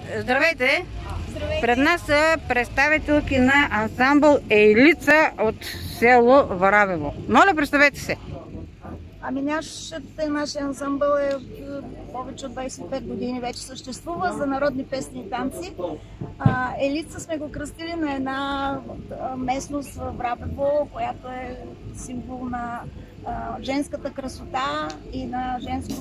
Здравейте! Здравейте! Пред нас са представителки на ансамбъл Елица от село Варабево. Моля, представете се! Нашия ансамбъл е повече от 25 години вече съществува за народни песни и танци. Елица сме го кръстили на една местност в Варабево, която е символ на женската красота и на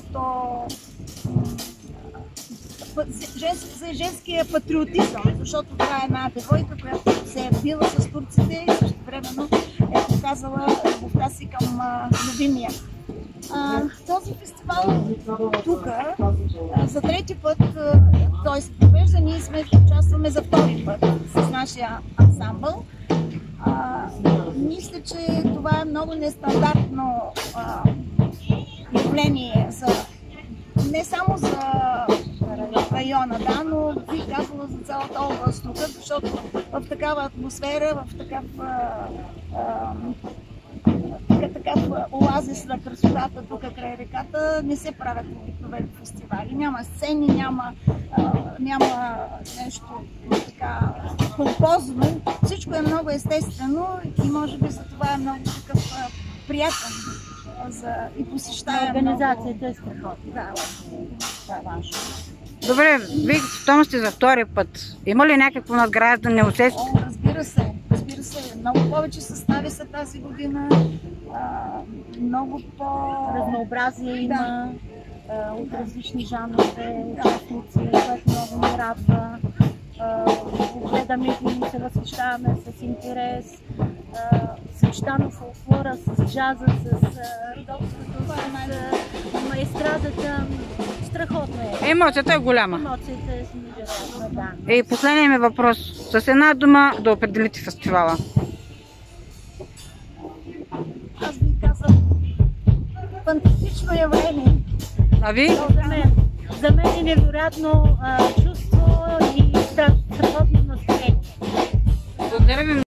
женския патриотизъм, защото това е една девойка, която се е била с турците и същевременно е показала любовта си към любимия. Този фестивал тук за трети път, т.е. провежда, ние участваме за втори път с нашия ансамбъл. Мисля, че това е много нестандартно явление не само за района, да, но бих казала за цялата област тук, защото в такава атмосфера, в такъв оазис на красотата тук край реката не се правят обикновени фестивали. Няма сцени, няма нещо така помпозно. Всичко е много естествено и може би за това е много такъв приятен и посещаем. Организацията е страхотна. Да, това е важно. Добре, вие щом сте за втори път. Има ли някакво надграждане, усещане? Разбира се. Много повече състави са тази година. Много разнообразие има от различни жанрове, участници, което много ни радва. Гледаме и се възхищаваме с интерес. Съчетано фолклора с джаза, с родопското, с естрадата. Страхотно е. Емоцията е голяма. Емоцията е невероятна, да. И последният ми въпрос. С една дума да определите фестивала. Аз ви казвам, фантастично явление. А ви? За мен е невероятно чувство и страхотно настроение. Благодаря ви.